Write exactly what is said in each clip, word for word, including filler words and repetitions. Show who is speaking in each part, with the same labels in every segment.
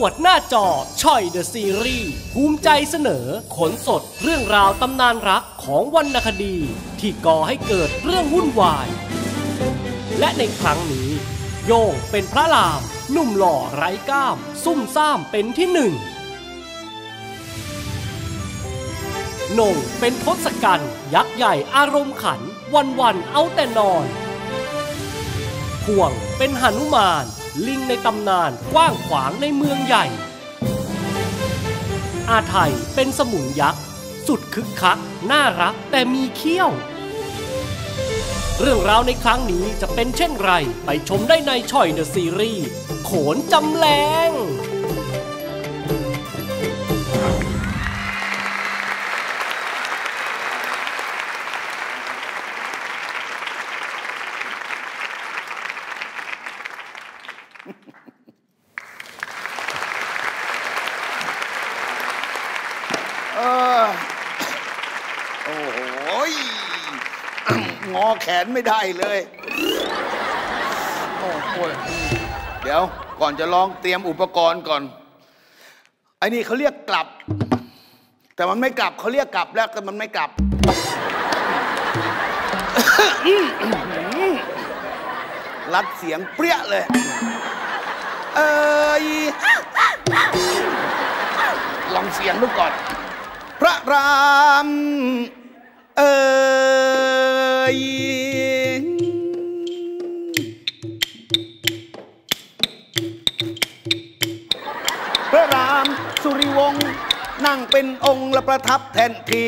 Speaker 1: วดหน้าจอช่อยเดอะซีรีส์ภูมิใจเสนอขนสดเรื่องราวตำนานรักของวรรณคดีที่ก่อให้เกิดเรื่องวุ่นวายและในครั้งนี้โย่งเป็นพระรามหนุ่มหล่อไร้กล้ามซุ่มซ่ามเป็นที่หนึ่งโหน่งเป็นทศกัณฐ์ยักษ์ใหญ่อารมณ์ขันวันวันเอาแต่นอนห่วงเป็นหนุมานลิงในตำนานกว้างขวางในเมืองใหญ่อาไทยเป็นสมุนยักษ์สุดคึกคักน่ารักแต่มีเขี้ยวเรื่องราวในครั้งนี้จะเป็นเช่นไรไปชมได้ในช่อยเดอะซีรีส์โขนจำแรง
Speaker 2: โอ้โหงอแขนไม่ได้เลยโอ้โหเดี๋ยวก่อนจะลองเตรียมอุปกรณ์ก่อนไอ้นี่เขาเรียกกลับแต่มันไม่กลับเขาเรียกกลับแล้วแต่มันไม่กลับรัดเสียงเปรี้ยเลยเอ้ยลองเสียงดูก่อนพระรามเอ้ยพระรามสุริวงศ์นั่งเป็นองค์และประทับแทนที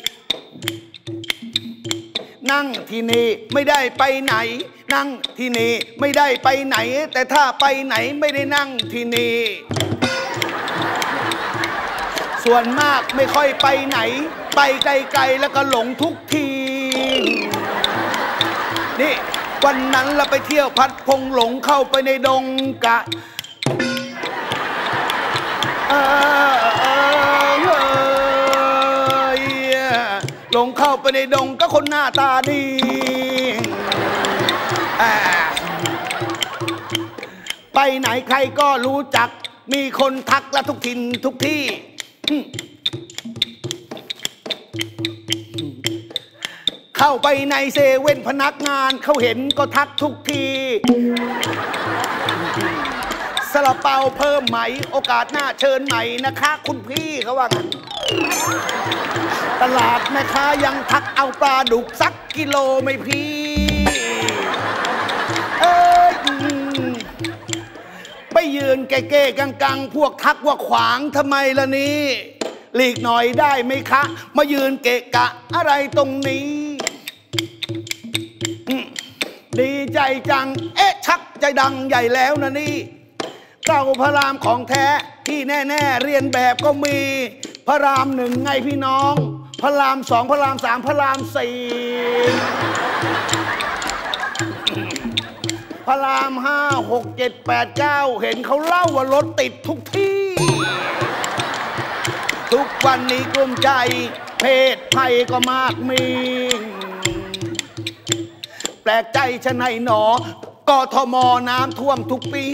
Speaker 2: นั่งที่นี่ไม่ได้ไปไหนนั่งที่นี่ไม่ได้ไปไหนแต่ถ้าไปไหนไม่ได้นั่งที่นี่ส่วนมากไม่ค่อยไปไหนไปไกลๆแล้วก็หลงทุกทีนี่วันนั้นเราไปเที่ยวพัดพงหลงเข้าไปในดงกะเออเออเออหลงเข้าไปในดงก็คนหน้าตาดีไปไหนใครก็รู้จักมีคนทักและทุกทินทุกที่เข้าไปในเซเว่นพนักงานเขาเห็นก็ทักทุกทีซาลาเปาเพิ่มไหมโอกาสหน้าเชิญใหม่นะคะคุณพี่เขาว่างั้นตลาดแม่ค้ายังทักเอาปลาดุกสักกิโลไม่พี่เอ้ยไปยืนเก้ๆกังๆพวกทักว่าขวางทำไมล่ะนี่หลีกหน่อยได้ไหมคะมายืนเกะกะอะไรตรงนี้ดีใจจังเอ๊ะชักใจดังใหญ่แล้วนะนี่เก้าพระรามของแท้ที่แน่ๆเรียนแบบก็มีพระรามหนึ่งไงพี่น้องพระรามสองพระรามสามพระรามสี่พระรามห้าหกเจ็ดแปดเก้าเห็นเขาเล่าว่ารถติดทุกที่ทุกวันนี้กลุ้มใจเพศภัยก็มากมีแปลกใจชะไหนหนอกทม.น้ำท่วมทุกปี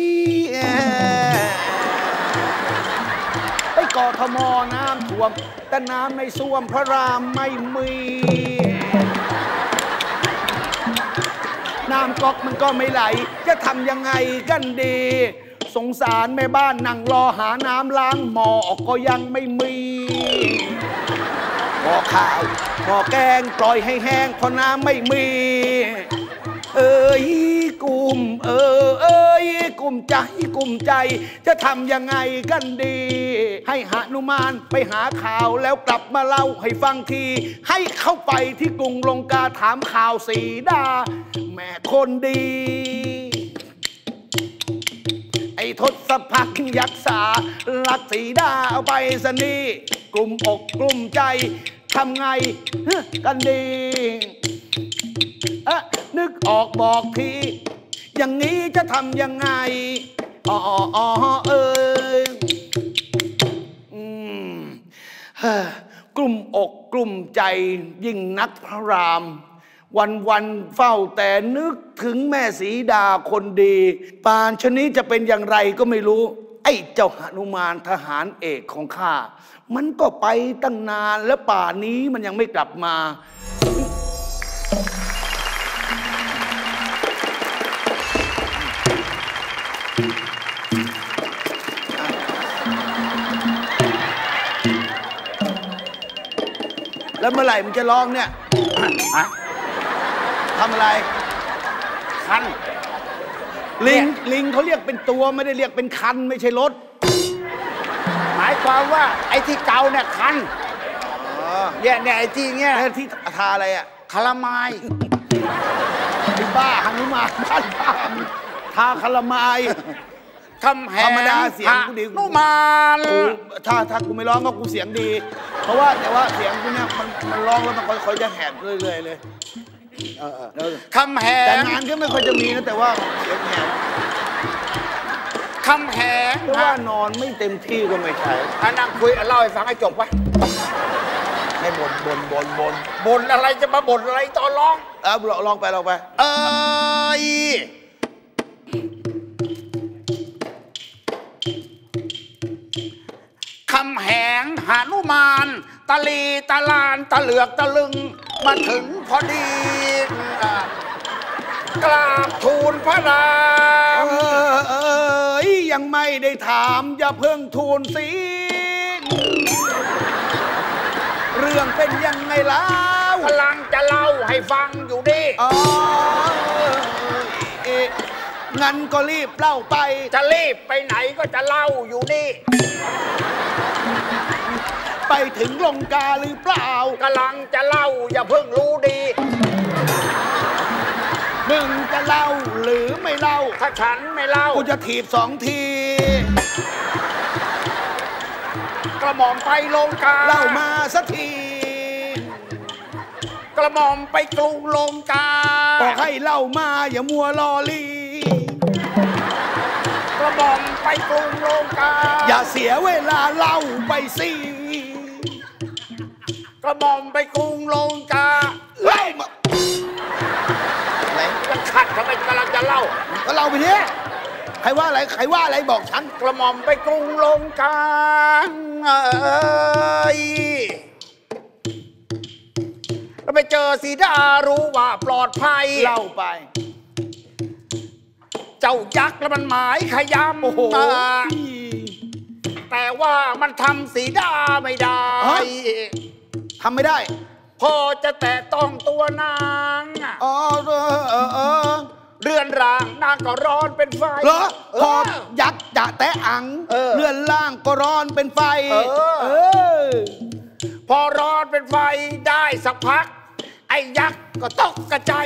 Speaker 2: ไอ้กทม.น้ำท่วมแต่น้ำในส้วมพระรามไม่มีน้ำก๊อกมันก็ไม่ไหลจะทำยังไงกันดีสงสารแม่บ้านนั่งรอหาน้ำล้างหม้อก็ยังไม่มีหม้อข้าวหม้อแกงปล่อยให้แห้งเพราะน้ำไม่มีเอ้ยกุมเออเอ้ยกุมใจกุมใจจะทำยังไงกันดีให้หนุมานไปหาข่าวแล้วกลับมาเล่าให้ฟังทีให้เข้าไปที่กรุงลงกาถามข่าวสีดาแม่คนดีไอ้ทศพักยักษาลักสีดาเอาไปสนีกลุ่มอกกลุ่มใจทำไงกันดีเอ๊ะนึกออกบอกทีอย่างนี้จะทำยังไงอ๋ออ๋อเอออืมกลุ่มอกกลุ่มใจยิ่งนักพระรามวันวันเฝ้าแต่นึกถึงแม่สีดาคนดีปานชนี้จะเป็นอย่างไรก็ไม่รู้ไอ้เจ้าหนุมานทหารเอกของข้ามันก็ไปตั้งนานแล้วป่านนี้มันยังไม่กลับมาแล้วเมื่อไหร่มันจะร้องเนี่ยทำอะไรคันลิงลิงเขาเรียกเป็นตัวไม่ได้เรียกเป็นคันไม่ใช่รถ
Speaker 3: หมายความว่าไอ้ที่เกาเนี่ยคันเนี่ยเนี่ยไอ้ที่เงี้ย
Speaker 2: ที่ทาอะไรอะ
Speaker 3: คาราไมล์
Speaker 2: ไอ้บ้าหนุมานบ้านบ้าทาคาราไมล์
Speaker 3: คำแหงธ
Speaker 2: รรมดาเสียงกูดี
Speaker 3: หนุมาน
Speaker 2: ถ้าถ้ากูไม่ร้องก็กูเสียงดีเพราะว่าแต่ว่าเสียงกูเนี่ยมันมันร้องแล้วมันค่อยๆจะแหบเรื่อยๆเลย
Speaker 3: คำแหง
Speaker 2: แต่งานก็ไม่ค่อยจะมีนะแต่ว่าเสียงแหบ
Speaker 3: คำแหง
Speaker 2: เพราะว่านอนไม่เต็มที่ก็ไม่ใช่
Speaker 3: ถ้านั่งคุยเล่าให้ฟังให้จบวะ
Speaker 2: ไม่บ่นบ่นบ่นบ่น
Speaker 3: บ่นอะไรจะมาบ่นอะไรตอนร้อง
Speaker 2: เออลองไปลองไป
Speaker 3: เอ้ยคำแหงหานุมานตะลีตะลานตะเหลือกตะลึงมาถึงพอดีกราบทูลพระราม
Speaker 2: เอ้ยยังไม่ได้ถามอย่าเพิ่งทูลสิเรื่องเป็นยังไงแล้ว
Speaker 3: กำลังจะเล่าให้ฟังอยู่ดิ
Speaker 2: อ๋อเอ๊ะงั้นก็รีบเล่าไป
Speaker 3: จะรีบไปไหนก็จะเล่าอยู่นี่
Speaker 2: ไปถึงลงกาหรือเปล่าก
Speaker 3: ำลังจะเล่าอย่าเพิ่งรู้ดี
Speaker 2: มึงจะเล่าหรือไม่เล่า
Speaker 3: ถ้าฉันไม่เล่า
Speaker 2: กูจะถีบสองที
Speaker 3: กระหม่อมไปลงกา
Speaker 2: เล่ามาสักที
Speaker 3: กระหม่อมไปกรุงลงกา
Speaker 2: บอกให้เล่ามาอย่ามัวลอลี
Speaker 3: กระหม่อมไปกรุงลงกา
Speaker 2: อย่าเสียเวลาเล่าไปสิ
Speaker 3: กระหม่อมไปกรุงลงกา
Speaker 2: เล่ามา
Speaker 3: อะไรมันขัดทำไมกำลังจะเล่า
Speaker 2: ก็เล่าไปเนี่ยใครว่าอะไรใครว่าอะไรบอกฉัน
Speaker 3: กระหม่อมไปกรุงลงกาเอ้ยแล้วไปเจอสีดารู้ว่าปลอดภัย
Speaker 2: เล่าไป
Speaker 3: เจ้ายักษ์แล้วมันหมายขยำ
Speaker 2: โอ้โห
Speaker 3: แต่ว่ามันทำสีดาไม่ได้
Speaker 2: ทำไม่ได้
Speaker 3: พอจะแตะต้องตัวนาง
Speaker 2: อ๋อเออเออเออ
Speaker 3: เรือนร่างนางก็ร้อนเป็นไฟ
Speaker 2: เหรอพอยักษ์จะแตะอังเรือนร่างก็ร้อนเป็นไฟเออ
Speaker 3: พอร้อนเป็นไฟได้สักพักไอ้ยักษ์ก็ตกกระจาย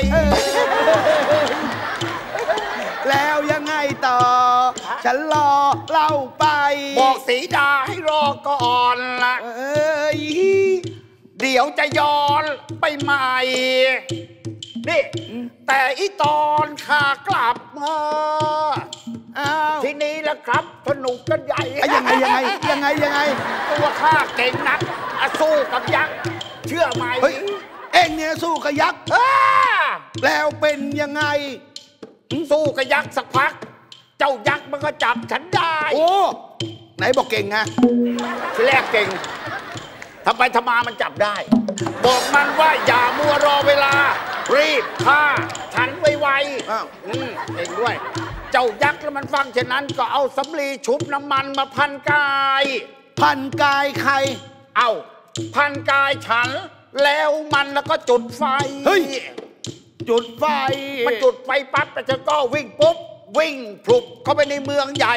Speaker 2: แล้วยังไงต่อฉันรอเล่าไป
Speaker 3: บอกสีดาให้รอก่อนละ
Speaker 2: เอ้ย
Speaker 3: เดี๋ยวจะย้อนไปใหม่นี่แต่อีตอนข้ากลับมาทีนี้แหละครับสนุกกันใหญ่
Speaker 2: ยังไงยังไงยังไงยังไง
Speaker 3: ตัวข้าเก่งนักสู้กับยักษ์เชื่อไหม
Speaker 2: เฮ้ยเอ็งเนี่ยสู้กับยักษ์แล้วเป็นยังไง
Speaker 3: สู้กับยักษ์สักพักเจ้ายักษ์มันก็จับฉันได้
Speaker 2: โอ้ไหนบอกเก่งไง
Speaker 3: ทีแรกเก่งทำไปทำมามันจับได้บอกมันว่าอย่ามัวรอเวลารีบฆ่าฉันไวๆอ้าวอืมเองด้วยเจ้ายักษ์แล้วมันฟังเช่นนั้นก็เอาสำลีชุบน้ำมันมาพันกาย
Speaker 2: พันกายใคร
Speaker 3: เอ้าพันกายฉันแล้วมันแล้วก็จุดไฟ
Speaker 2: เฮ้ยจุดไฟ
Speaker 3: มันจุดไฟปั๊บแต่ฉันก็วิ่งปุ๊บวิ่งพลุบเข้าไปในเมืองใหญ่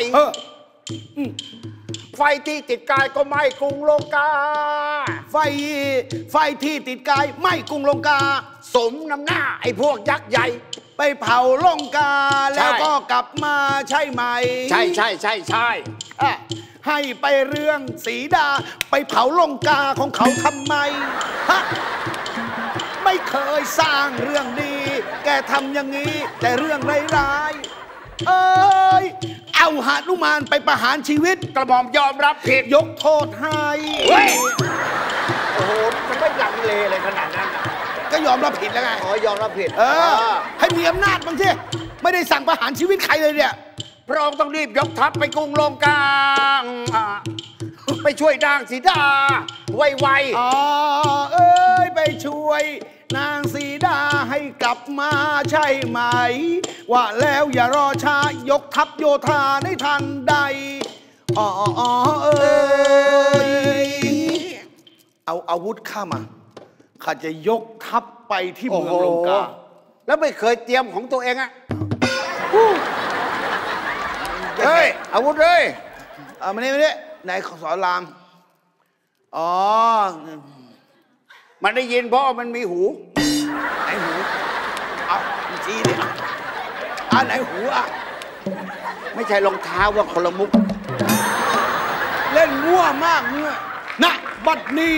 Speaker 3: ไฟที่ติดกายก็ไหม้กรุงลงกา
Speaker 2: ไฟไฟที่ติดกายไหม้กรุงลงกา
Speaker 3: สมน้ำหน้าไอ้พวกยักษ์ใหญ่
Speaker 2: ไปเผาลงกาแล้วก็กลับมาใช่ไหม
Speaker 3: ใช่ใช่ใช่ใช่
Speaker 2: ให้ไปเรื่องสีดาไปเผาลงกาของเขาทำไมฮะไม่เคยสร้างเรื่องดีแกทำอย่างนี้แต่เรื่องร้ายๆเอ้ยเอาหนุมานไปประหารชีวิต
Speaker 3: กระหม่อมยอมรับผิด
Speaker 2: ยกโทษให้
Speaker 3: โอ้โหมันไม่ลังเลเลยขนาดนั้น
Speaker 2: ก็ยอมรับผิดแล้วไง
Speaker 3: อ๋อยอมรับผิด
Speaker 2: เออให้มีอำนาจบ้างสิไม่ได้สั่งประหารชีวิตใครเลยเนี่ย
Speaker 3: พระองค์ต้องรีบยกทัพไปกรุงลงกาไปช่วยนางสีดาไวๆ
Speaker 2: อ๋อเอ้ยไปช่วยนางสีดาให้กลับมาใช่ไหมว่าแล้วอย่ารอช้ายกทัพโยธาในทันใดอ๋อเอ้ยเอาอาวุธข้ามาข้าจะยกทัพไปที่เมืองลงกา
Speaker 3: แล้วไม่เคยเตรียมของตัวเองอะเฮ้ยอาวุธเลย
Speaker 2: เอามานี่มานี่ไหนสอนรามอ๋อ
Speaker 3: มันได้ยินเพราะมันมีหู
Speaker 2: ไหนหูเอาชี้ดิอ่ะไหนหูอ่ะ
Speaker 3: ไม่ใช่รองเท้าว่าคนละมุก
Speaker 2: เล่นมั่วมากเนี่ยนะบัดนี้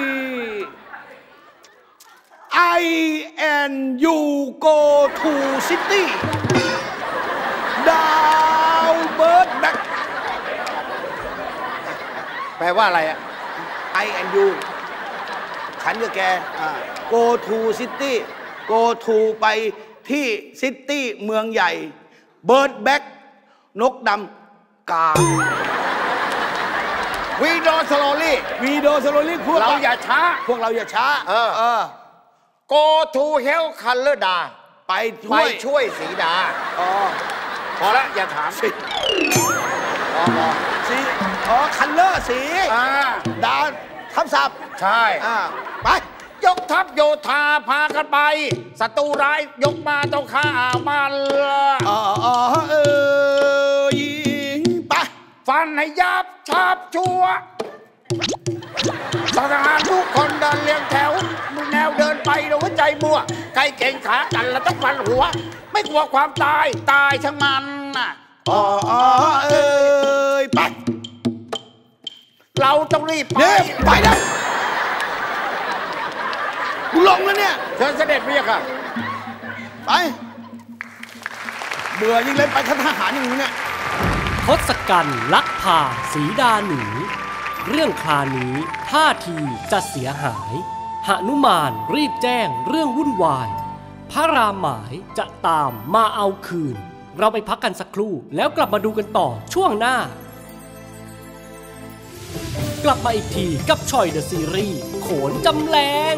Speaker 2: I and you go to city down bird back
Speaker 3: แปลว่าอะไรอะ
Speaker 2: I and you ฉันกับแก go to city go to ไปที่ซิตี้เมืองใหญ่ bird back นกดำกา
Speaker 3: วีโดสโลลี่
Speaker 2: วีโดสโลลี่พวก
Speaker 3: เราอย่าช้า
Speaker 2: พวกเราอย่าช้า
Speaker 3: เออเออ go to help color ดา
Speaker 2: ไปช่
Speaker 3: วยไปช่วยสีดา
Speaker 2: อ๋อ
Speaker 3: พอละอย่าถามสิ
Speaker 2: อ๋อสีอ๋อคัลเลอร์สีดาทับศัพท์
Speaker 3: ใช่
Speaker 2: ไป
Speaker 3: ยกทัพโยธาพากันไปศัตรูร้ายยกมาต้องฆ่ามัน
Speaker 2: อ๋อเออยิงไป
Speaker 3: ฟันให้ยับชาบชัวทหารทุกคนเดินเรียงแถวมือแนวเดินไปเราหัวใจมัวใครเก่งขากันแล้วต้องฟันหัวไม่กลัวความตายตายช่างมันน่ะ
Speaker 2: อ๋อเอ้ยไป
Speaker 3: เราต้องรีบไป
Speaker 2: ไปนะกูลงแล้วเนี่ย
Speaker 3: เชิญเสด็จเรียกค่ะ
Speaker 2: ไปเบื่อยิ่งเล่นไปทหารอย่างนี้เนี่ย
Speaker 1: ทศกัณฐ์ลักพาสีดาหนีเรื่องคราวนี้ท่าทีจะเสียหายหนุมานรีบแจ้งเรื่องวุ่นวายพระรามหมายจะตามมาเอาคืนเราไปพักกันสักครู่แล้วกลับมาดูกันต่อช่วงหน้ากลับมาอีกทีกับชอยเดอะซีรีส์โขนจำแรง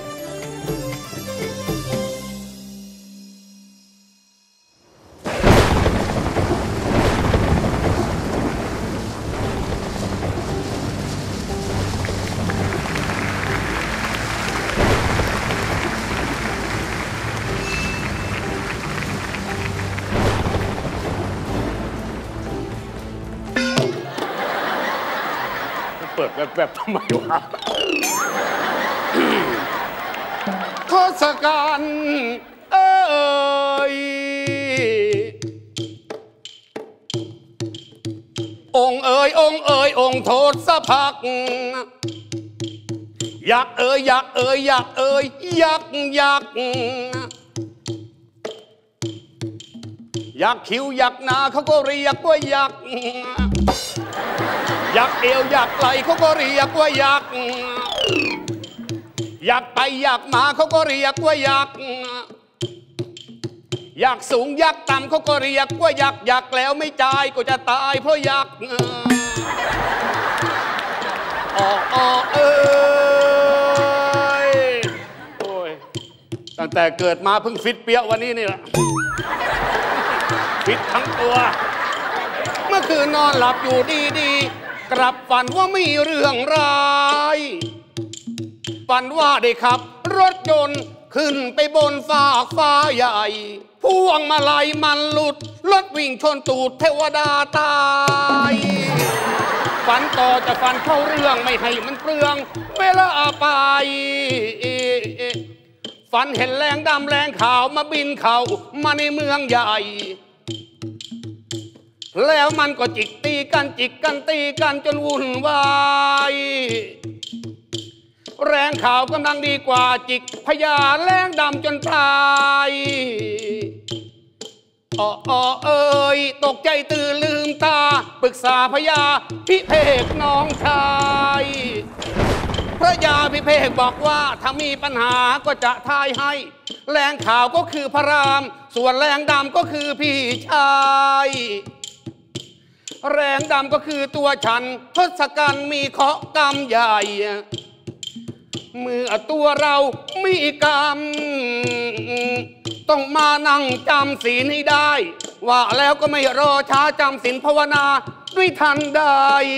Speaker 3: เปิดแบบๆทำไมวะทศกัณฐ์เอ้ยองค์เอ๋ยองค์เอ๋ยองค์โทศพักยักษ์เอ๋ยยักษ์เอ๋ยยักษ์เอ๋ยยักษ์ยักษ์ยักษ์คิ้วยักษ์หน้าเขาก็เรียกว่ายักษ์ยักษ์เอวยักษ์ไหลเขาก็เรียกว่ายักษ์ยักษ์ไปยักษ์มาเขาก็เรียกว่ายักษ์ยักษ์สูงยักษ์ต่ำเขาก็เรียกว่ายักษ์ยักษ์แล้วไม่จ่ายก็จะตายเพราะยักษ์อ๋ออ๋อเอ้ยโอ้ยตั้งแต่เกิดมาเพิ่งฟิตเปี้ยวันนี้นี่แหละฟิตทั้งตัวเมื่อคืนนอนหลับอยู่ดีๆกลับฝันว่ามีเรื่องร้ายฝันว่าได้ขับรถยนต์ขึ้นไปบนฟากฟ้าใหญ่พวงมาลัยมันหลุดรถวิ่งชนตูดเทวดาตายฝันต่อจะฝันเข้าเรื่องไม่ให้มันเปลืองเวลาไปฝันเห็นแรงดำแรงขาวมาบินเข้ามาในเมืองใหญ่แล้วมันก็จิกตีกันจิกกันตีกันจนวุ่นวายแรงขาวกำลังดีกว่าจิกพญาแรงดำจนตายอ๋ออ๋อเอ้ยตกใจตื่นลืมตาปรึกษาพญาพิเภกน้องชายพระยาพิเภกบอกว่าถ้ามีปัญหาก็จะทายให้แรงขาวก็คือพระรามส่วนแรงดำก็คือพี่ชาย
Speaker 4: แรงดำก็คือตัวฉันทศกัณฐ์มีเคราะห์กรรมใหญ่เมื่อตัวเรามีกรรมต้องมานั่งจำศีลให้ได้ว่าแล้วก็ไม่รอช้าจำศีลภาวนาด้วยทันใด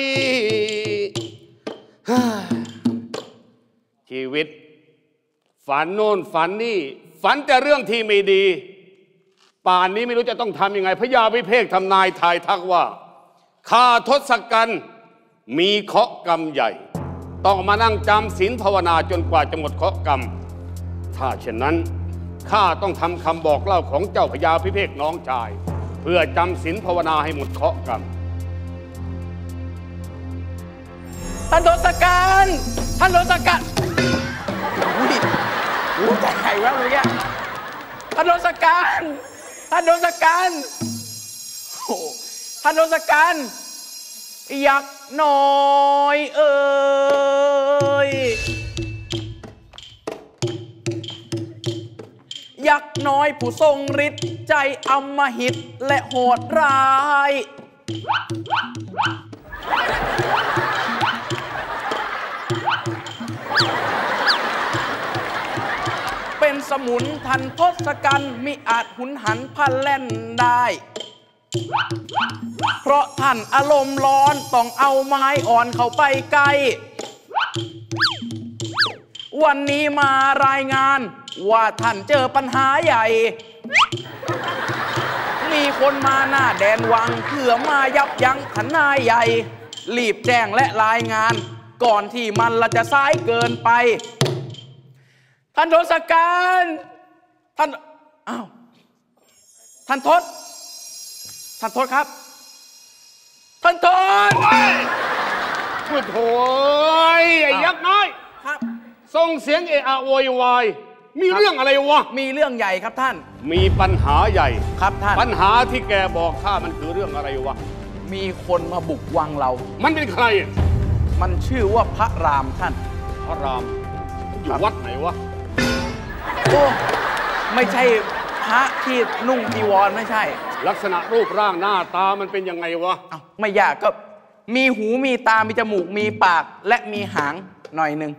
Speaker 4: ชีวิตฝันโน่นฝันนี่ฝันแต่เรื่องที่ไม่ดีป่านนี้ไม่รู้จะต้องทำยังไงพญาวิเภกทำนายทายทักว่าข้าทศกัณฐ์มีเคราะห์กรรมใหญ่ต้องมานั่งจำศีลภาวนาจนกว่าจะหมดเคราะห์กรรมถ้าเช่นนั้นข้าต้องทำคำบอกเล่าของเจ้าพญาวิเภกน้องชายเพื่อจำศีลภาวนาให้หมดเคราะห์กรรม
Speaker 5: ท่านทศกัณฐ์ท่านทศกัณฐ์อุ้ยอู้ใจใครวะเมื่อกี้ท่านทศกัณฐ์ท่านทศกัณฐ์โอ้ท่านทศกัณฐ์ยักษ์น้อยเอ่ยยักษ์น้อยผู้ทรงฤทธิ์ใจอำมหิตและโหดร้ายเป็นสมุนทันทศกัณฐ์มิอาจหุนหันพลันแล่นได้เพราะท่านอารมณ์ร้อนต้องเอาไม้อ่อนเข้าไปใกล้วันนี้มารายงานว่าท่านเจอปัญหาใหญ่มีคนมาหน้าแดนวังเพื่อมายับยั้งทนายใหญ่รีบแจ้งและรายงานก่อนที่มันละจะสายเกินไปท่านทศกัณฐ์ท่านอ้าวท่านทศท่านทศครับท่านทศ
Speaker 4: โอ้โหไอ้ยักษ์น้อย
Speaker 5: ครับ
Speaker 4: ส่งเสียงเอะอะโวยวายมีเรื่องอะไรวะ
Speaker 5: มีเรื่องใหญ่ครับท่าน
Speaker 4: มีปัญหาใหญ่
Speaker 5: ครับท่าน
Speaker 4: ปัญหาที่แกบอกข้ามันคือเรื่องอะไรวะ
Speaker 5: มีคนมาบุกวังเรา
Speaker 4: มันเป็นใคร
Speaker 5: มันชื่อว่าพระรามท่าน
Speaker 4: พระรามอยู่วัดไหนวะ
Speaker 5: โอ้ไม่ใช่พระที่นุ่งจีวรไม่ใช่
Speaker 4: ลักษณะรูปร่างหน้าตามันเป็นยังไงวะ
Speaker 5: อ้าวไม่ยากก็มีหูมีตามีจมูกมีปากและมีหางหน่อยหนึ่ง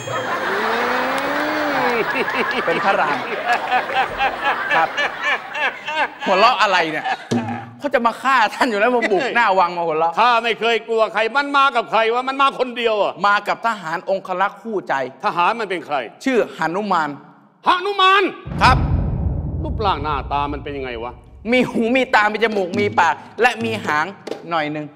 Speaker 5: เป็นพระรามครับหัวเราะอะไรเนี่ยเขาจะมาฆ่าท่านอยู่แล้วมาบุกหน้าวังมาหัวเราะ
Speaker 4: ข้าไม่เคยกลัวใครมันมากับใครวะมันมาคนเดียวอ่ะ
Speaker 5: มากับทหารองครักษ์คู่ใจ
Speaker 4: ทหารมันเป็นใคร
Speaker 5: ชื่อหนุมาน
Speaker 4: หนุมาน
Speaker 5: ครับ
Speaker 4: รูปร่างหน้าตามันเป็นยังไงวะ
Speaker 5: มีหูมีตามีจมูกมีปากและมีหางหน่อยหนึ่ง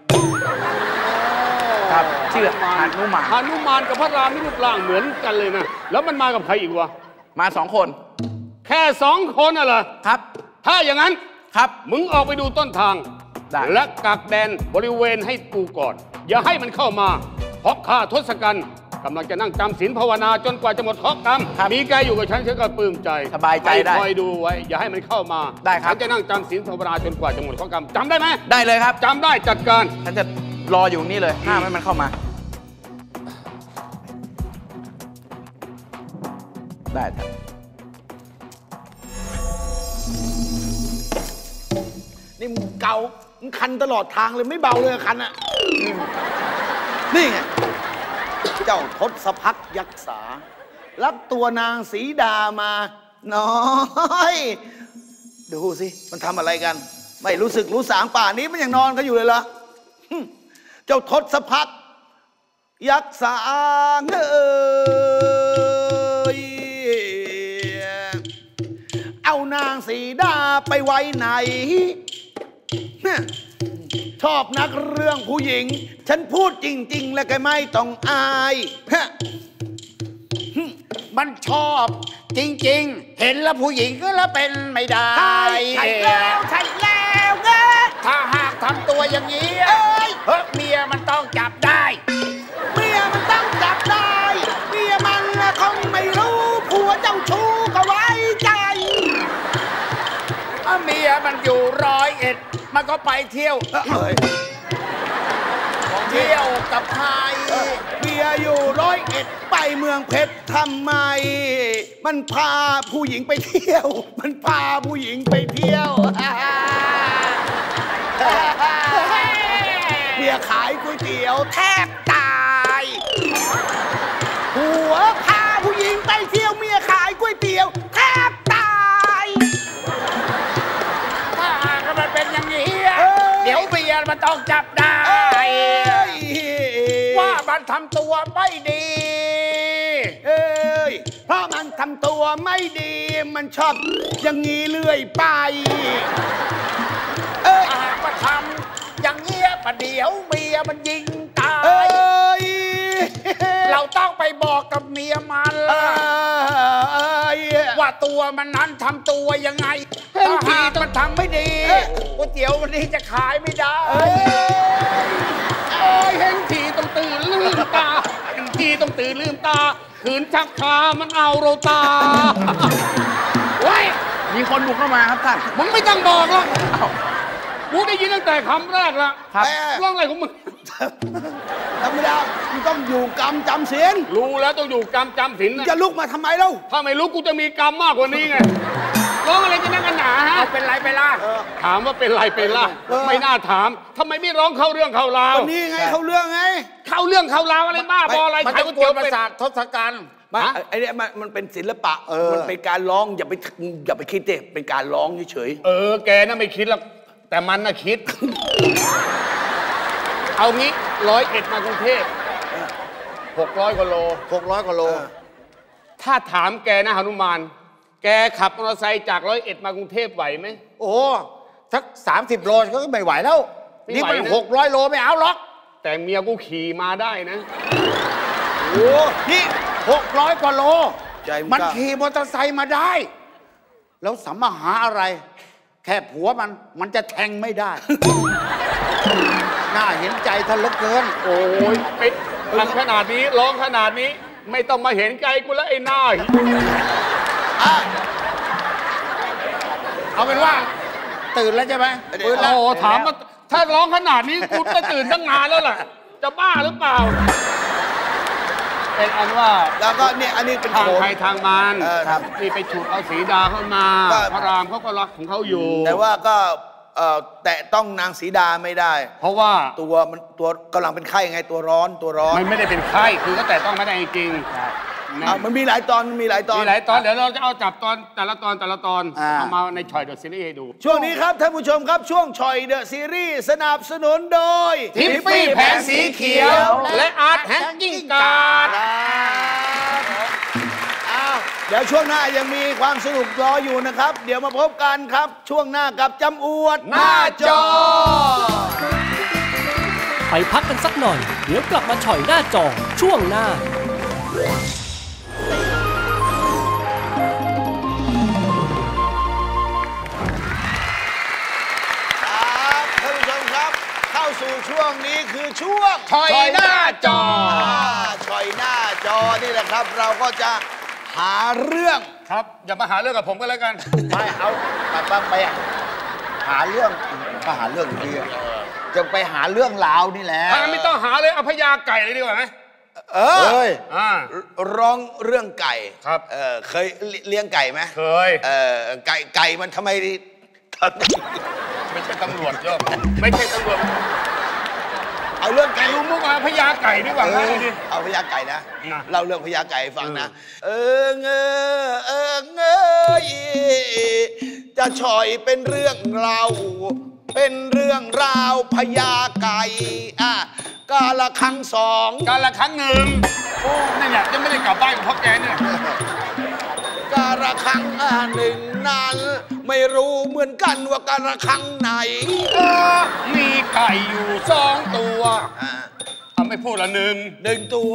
Speaker 5: ครับชื่อหนุมาน
Speaker 4: หนุมานกับพระรามนี่รูปร่างเหมือนกันเลยนะแล้วมันมากับใครอีกวะ
Speaker 5: มาสองคน
Speaker 4: แค่สองคนน่ะเหรอ
Speaker 5: ครับ
Speaker 4: ถ้าอย่างนั้น
Speaker 5: ครับ
Speaker 4: มึงออกไปดูต้นทางและกักแดนบริเวณให้กูก่อนอย่าให้มันเข้ามาเพราะข้าทศกัณฐ์กำลังจะนั่งจำศีลภาวนาจนกว่าจะหมดเคราะห์กรรมมีแกอยู่กับฉันฉันก็ปลื้มใจ
Speaker 5: สบายใจได้
Speaker 4: คอยดูไว้อย่าให้มันเข้ามา
Speaker 5: ได้ครับ
Speaker 4: ฉันจะนั่งจำศีลภาวนาจนกว่าจะหมดเคราะห์กรรมจำได้ไหม
Speaker 5: ได้เลยครับ
Speaker 4: จำได้จัดการ
Speaker 5: ฉันจะรออยู่นี่เลยห้ามให้มันเข้ามาได้ครับ
Speaker 2: นี่มึงเกามึงคันตลอดทางเลยไม่เบาเลยคันอ่ะนี่ไงเจ้าทศพักยักษารับตัวนางสีดามาน้อยดูสิมันทำอะไรกันไม่รู้สึกรู้สางป่านี้มันยังนอนกันอยู่เลยเหรอเจ้าทศพักยักษาเอ้ยเอานางสีดาไปไว้ไหนชอบนักเรื่องผู้หญิงฉันพูดจริงๆแล้วแกไม่ต้องอาย
Speaker 3: มันชอบจริงๆเห็นแล้วผู้หญิงก็แล้วเป็นไม่ได้
Speaker 2: ใช่แล้วใช่แล้วไง
Speaker 3: ถ้าหากทำตัวอย่างนี้เอ้ยเมียมันต้องจับได้
Speaker 2: เมียมันต้องจับได้เมียมันคงไม่รู้ผัวเจ้าชู้ก็ไว้ใจ
Speaker 3: เมียมันอยู่ร้อยเอ็ดมันก็ไปเที่ยวเที่ยวกับใคร
Speaker 2: เมียอยู่ร้อยเอ็ดไปเมืองเพชรทำไมมันพาผู้หญิงไปเที่ยวมันพาผู้หญิงไปเที่ยวก๋วยเตี๋ยวแทบตายผัวพาผู้หญิงไปเที่ยวเมียขายก๋วยเตี๋ยวแทบตาย
Speaker 3: ถ้าหากมันเป็นอย่างนี้เดี๋ยวเมียมันต้องจับได้ว่ามันทำตัวไม่ดี
Speaker 2: เอ้ยเพราะมันทำตัวไม่ดีมันชอบอย่างนี้เรื่อยไป
Speaker 3: เอ้ยหากมาทำอย่างเงี้ยประเดี๋ยวเมียมันยิงตาย เราต้องไปบอกกับเมียมันว่าตัวมันนั้นทำตัวยังไงถ้าหากมันทำไม่ดีก๋วยเตี๋ยววันนี้จะขายไม่ได้
Speaker 4: เห็นทีต้องตื่นลืมตาเห็นทีต้องตื่นลืมตาขืนชักขามันเอาเราตา
Speaker 5: เฮ้ยมีคนบุกเข้ามาครับท่าน
Speaker 4: มึงไม่ต้องบอกหรอกกูได้ยินตั้งแต่คำแรกละ
Speaker 5: ครับ
Speaker 4: ร้องอะไรของมึง
Speaker 2: ธรรมดามึงต้องอยู่กรรมจำศีล
Speaker 4: รู้แล้วต้องอยู่กรรมจำศีล
Speaker 2: จะลุกมาทำไมเล่า
Speaker 4: ถ้าไม่ลุกกูจะมีกรรมมากกว่านี้ไงร้องอะไรจะนั่งกันหนาฮะ
Speaker 3: เอาเป็นไรไปล่ะ
Speaker 4: ถามว่าเป็นไรเป็นล่ะไม่น่าถามทำไมไม่ร้องเข้าเรื่องเข้าราว
Speaker 2: นี่ไงเข้าเรื่องไง
Speaker 4: เข้าเรื่องเข้าราวอะไรบ้าบออะไร
Speaker 3: ใครก๋วยเตี๋ยวประสาททศกัณฐ์
Speaker 2: ไอ้นี่มันมันเป็นศิลปะมันเป็นการร้องอย่าไปอย่าไปคิดเด็เป็นการร้องเฉย
Speaker 4: เออแกน่ะไม่คิดหรอกแต่มันน่ะคิดเอางี้ร้อยเอ็ดมากรุงเทพหกร้อยกว่าโล
Speaker 3: หกร้อยกว่าโล
Speaker 4: ถ้าถามแกนะหนุมานแกขับมอเตอร์ไซค์จากร้อยเอ็ดมากรุงเทพไหวไหม
Speaker 3: โอ้สักสามสิบโลก็ไม่ไหวแล้วนี่มันหกร้อยโลไม่เอาหรอก
Speaker 4: แต่เมียกูขี่มาได้นะ
Speaker 3: โอ้นี่หกร้อยกว่าโลมันขี่มอเตอร์ไซค์มาได้แล้วสัมมาหาอะไรแค่ผัวมันมันจะแทงไม่ได้น่าเห็นใจท่านเหลือเกิน
Speaker 4: โอ้ยไปทำขนาดนี้ร้องขนาดนี้ไม่ต้องมาเห็นใจกูแล้วไอ้หน้า
Speaker 3: เอาเป็นว่าตื่นแล้วใช่ไหม
Speaker 4: ตื่นแล้วโอ้ถามมาถ้าร้องขนาดนี้กูก็ตื่นตั้งนานแล้วล่ะจะบ้าหรือเปล่าเป็นอันว่า
Speaker 2: แล้วก็เนี่ยอันนี้เป็น
Speaker 4: ทางใครทางมันนี่ไปฉุดเอาสีดาเข้ามาพระรามเขาก็รักของเขาอยู่
Speaker 2: แต่ว่าก็แต่ต้องนางสีดาไม่ได้
Speaker 4: เพราะว่า
Speaker 2: ตัวมันตัวกำลังเป็นไข้ไงตัวร้อนตัวร้อน
Speaker 4: มันไม่ได้เป็นไข้คือก็แต่ต้องไม่ได้จริง
Speaker 2: มันมีหลายตอนมีหลายตอน
Speaker 4: มีหลายตอนเดี๋ยวเราจะเอาจับตอนแต่ละตอนแต่ละตอนเอามาในชอยเดอะซีรีส์ให้ดู
Speaker 2: ช่วงนี้ครับท่านผู้ชมครับช่วงชอยเดอะซีรีส์สนับสนุนโดย
Speaker 4: ทิฟฟี่แผงสีเขียวและอาร์ตแฮงกิ้งการ์ด
Speaker 2: เดี๋ยวช่วงหน้ายังมีความสนุกรออยู่นะครับเดี๋ยวมาพบกันครับช่วงหน้ากับจำอวด
Speaker 3: หน้าจอ
Speaker 1: ไปพักกันสักหน่อยเดี๋ยวกลับมาฉ่อยหน้าจอช่วงหน้า
Speaker 2: สู่ช่วงนี้คือช่วง
Speaker 4: ชอยหน้าจอ
Speaker 2: ชอยหน้าจอนี่แหละครับเราก็จะหาเรื่อง
Speaker 4: ครับอย่ามาหาเรื่องกับผมก็แล้วกัน
Speaker 3: ไม่เอาไปไปหาเรื่องก็หาเรื่องดีจะไปหาเรื่องราวนี่แหละ
Speaker 4: ถ้าไม่ต้องหาเลยเอาพญาไก่เลยดีกว่าไหม
Speaker 2: เออร้องเรื่องไก่
Speaker 4: ครับ
Speaker 2: เออเคยเลี้ยงไก่ไหม
Speaker 4: เคย
Speaker 2: เออไก่ไก่มันทำไม
Speaker 4: ไม่ใช่ตำรวจโยมไม่ใช่ตำรวจ
Speaker 2: เอาเรื่องไก่
Speaker 4: ลุงมุกมาพญาไก่ดีกว่า
Speaker 2: เอาพญาไก่นะเล่าเรื่องพญาไก่ฟังนะเออเงอเออเงยจะฉ่อยเป็นเรื่องราวเป็นเรื่องราวพญาไก่อ่ะกาละครั้งสอง
Speaker 4: กาละครั้งหนึ่งโอ้นี่เนี่ยยังไม่ได้กลับบ้านกับพ่อแกเนี่ย
Speaker 2: กาละครั้งหนึ่งนั้นไม่รู้เหมือนกันว่ากาละครั้งไหน
Speaker 4: มีไก่อยู่สองตัวทำไม่พูดละหนึ่ง
Speaker 2: หนึ่งตัว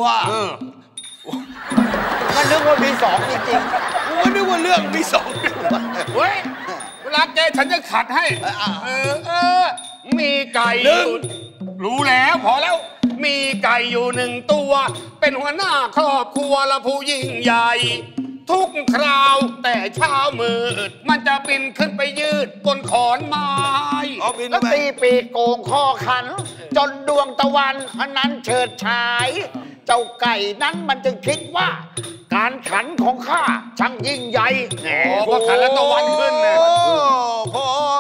Speaker 3: ก็นึกว่ามีสองจริง
Speaker 2: ๆกูก็นึกว่าเรื่องมีสอง
Speaker 4: เฮ้ยเวลาแกฉันจะขัดให้เออเออมีไก่
Speaker 2: หนึ่ง
Speaker 4: รู้แล้วพอแล้วมีไก่อยู่หนึ่งตัวเป็นหัวหน้าครอบครัวและผู้ยิ่งใหญ่ทุกคราวแต่เช้ามืดมันจะบินขึ้นไปยืดบนขอนไม้
Speaker 3: แล้วตีปีกโกงคอขันจนดวงตะวันอันนั้นเฉิดฉายเจ้าไก่นั้นมันจึงคิดว่าการขันของข้าช่างยิ่งใหญ่
Speaker 4: โอ้พอขันแล้วตะวันขึ้นเนี่ย
Speaker 2: พอ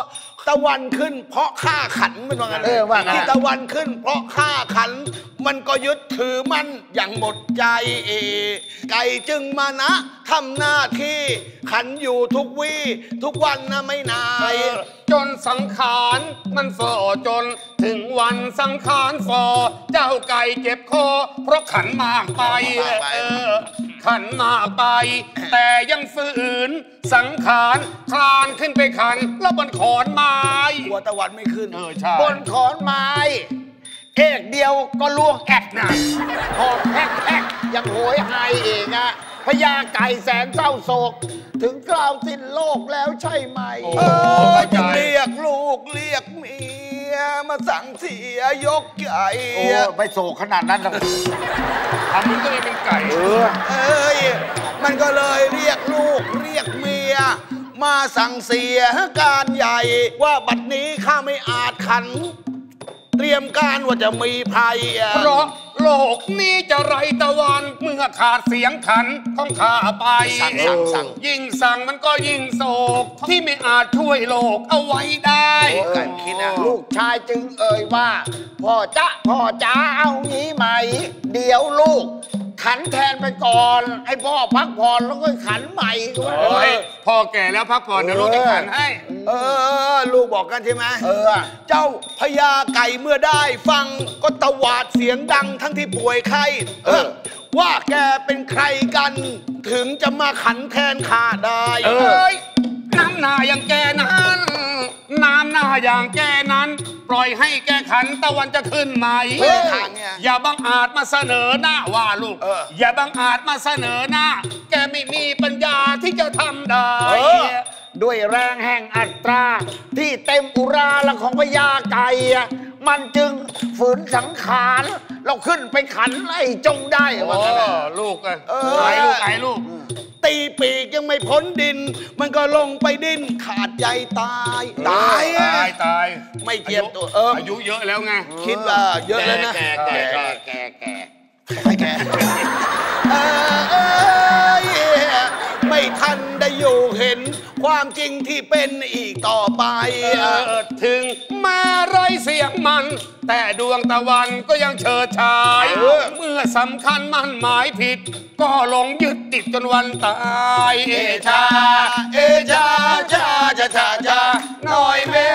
Speaker 2: ตะวันขึ้นเพราะข้าขันมันว่างั้น
Speaker 3: เออว่างั้น
Speaker 2: ที่ตะวันขึ้นเพราะข้าขัน มันก็ยึดถือมันอย่างหมดใจไก่จึงมานะทำหน้าที่ขันอยู่ทุกวี่ทุกวันนะไม่นาย
Speaker 4: จนสังขารมันฝ่อจนถึงวันสังขารฝ่อเจ้าไก่เจ็บคอเพราะขันมากไปเออขันมากไป แต่ยังฝืนสังขารคลานขึ้นไปขันแล้วบนขอนไม้
Speaker 2: กลัวตะวันไม่ขึ้น
Speaker 4: เออใช่
Speaker 3: บนขอนไม้เอกเดียวก็ล่วงแอกนะหอบแอกแอกยังโหยหายเองอะพญาไก่แสนเศร้าโศก ถึงกล่าวสิ้นโลกแล้วใช่ไหม
Speaker 2: เออจะเรียกลูกเรียกเมียมาสั่งเสียยกใหญ่
Speaker 3: โอ้ไปโศกขนาดนั้นหรอก
Speaker 4: ทำมันก็เลยเป็นไก่
Speaker 3: เออ
Speaker 2: เอ้ยมันก็เลยเรียกลูกเรียกเมียมาสั่งเสียการใหญ่ ว่าบัดนี้ข้าไม่อาจขัน เตรียมการว่าจะมีภัย
Speaker 4: เพราะโลกนี้จะไรตะวันเมื่อขาดเสียงขันของข้าไป
Speaker 2: สั่งสั่งสั่ง
Speaker 4: ยิ่งสั่งมันก็ยิ่งโศกที่ไม่อาจช่วยโลกเอาไว้ได้
Speaker 2: โอ้ไก่คิดนะ
Speaker 3: ลูกชายจึงเอ่ยว่าพ่อจ๊ะพ่อจ๋าเอางี้ไหม เดี๋ยวลูกขันแทนไปก่อนให้พ่อพักผ่อนแล้วก็ขันใหม่ก็ว่า
Speaker 4: โอ้ยพ่อแก่แล้วพักผ่อนเดี๋ยวลูกจะขันให้
Speaker 2: เออลูกบอกกันใช่ไหม
Speaker 3: เออ
Speaker 2: เจ้าพญาไก่เมื่อได้ฟังก็ตวาดเสียงดังทั้งที่ป่วยไข้เออว่าแกเป็นใครกัน ถึงจะมาขันแทนข้าได้
Speaker 4: เอ้ยน้ำหน้าอย่างแกนั้นน้ำหน้าอย่างแกนั้น ปล่อยให้แกขันตะวันจะขึ้นไหม
Speaker 2: เฮ้ยทางเนี่ย
Speaker 4: อย่าบังอาจมาเสนอหน้าว่าลูก
Speaker 2: เออ
Speaker 4: อย่าบังอาจมาเสนอหน้า แกไม่มีปัญญาที่จะทำได้
Speaker 2: เออ
Speaker 3: ด้วยแรงแห่งอัตรา ที่เต็มอุราละของพญาไก่อะมันจึงฝืนสังขารเราขึ้นไปขันไล่จงได้
Speaker 4: โอ้
Speaker 3: ว่างั้นน่ะ
Speaker 4: ลูกอะ
Speaker 2: เออ
Speaker 4: ไอ้ลูกไอ้ลูก
Speaker 2: ตีปีกยังไม่พ้นดิน มันก็ลงไปดิ้นขาดใจตายตายอะ
Speaker 4: ตายตาย
Speaker 2: ไม่เจียมตัวเออ
Speaker 4: อายุเยอะแล้วไง
Speaker 2: คิดว่าเยอะแล้วนะ
Speaker 3: แก่แก่แก่แก่แก่
Speaker 2: ให้แกเออเอ้ยไม่ทันได้อยู่เห็น ความจริงที่เป็นอีกต่อไป
Speaker 4: เออถึงมาไรเสียงมัน แต่ดวงตะวันก็ยังเฉิดฉาย
Speaker 2: เออ
Speaker 4: เมื่อสำคัญมันหมายผิด ก็หลงยึดติดจนวันตายเอชา เอชาชาชาชาชาหน่อยแม่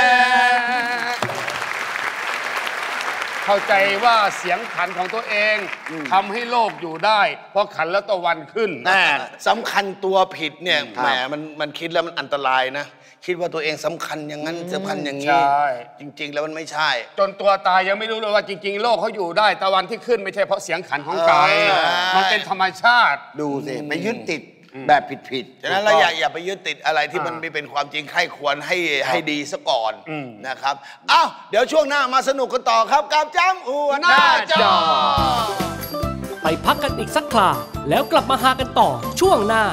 Speaker 4: เข้าใจว่าเสียงขันของตัวเองทำให้โลกอยู่ได้ เพราะขันแล้วตะวันขึ้น
Speaker 2: แน่สำคัญตัวผิดเนี่ยแหมมันมันคิดแล้วมันอันตรายนะ คิดว่าตัวเองสำคัญอย่างนั้นสำคัญอย่างนี้
Speaker 4: ใช่
Speaker 2: จริง ๆ แล้วมันไม่ใช่
Speaker 4: จนตัวตายยังไม่รู้เลยว่าจริงๆ โลกเขาอยู่ได้ตะวันที่ขึ้นไม่ใช่เพราะเสียงขันของไก่
Speaker 2: เออ
Speaker 4: มันเป็นธรรมชาติ
Speaker 3: ดูสิไปยึดติดแบบผิดผิด
Speaker 2: ฉะนั้นเราอย่าอย่าไปยึดติดอะไรที่มันไม่เป็นความจริงใคร่ควรให้ให้ดีซะก่อน
Speaker 4: อืม
Speaker 2: นะครับอ้าวเดี๋ยวช่วงหน้ามาสนุกกันต่อครับกับจ้ำอัวหน้าจอ
Speaker 1: ไปพักกันอีกสักคราแล้วกลับมาหากันต่อช่วงหน้า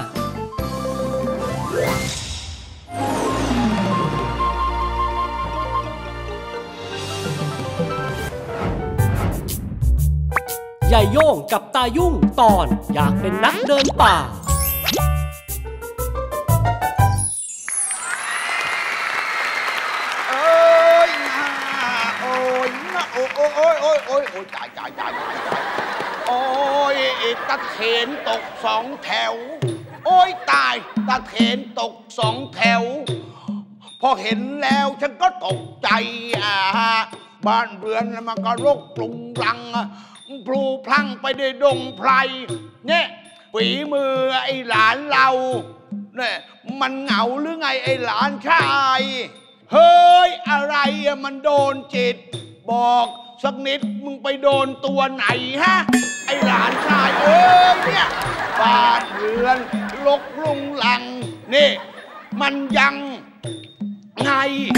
Speaker 1: ใหญ่โย่งกับตายุ่งตอนอยากเป็นนักเดินป่า
Speaker 2: เอ้ยนะโอ้ยนะโอ้ยโอ้ยโอ้ยโอ้ยโอ้ยโอ้ยตายตายตายตายตายโอ้ยตะเถนตกสองแถว โอ้ยตายตะเถนตกสองแถว พอเห็นแล้วฉันก็ตกใจอ่ะบ้านเรือนมันก็รกปรุงรังพลูพลังไปด้วยดงไพรเนี่ยฝีมือไอ้หลานเราเนี่ยมันเหงาหรือไงไอ้หลานชายเฮ้ยอะไรอะมันโดนจิต บอกสักนิดมึงไปโดนตัวไหนฮะไอ้หลานชายเอ้ยเนี่ยบ้านเรือนรกรุงรังนี่มันยังไง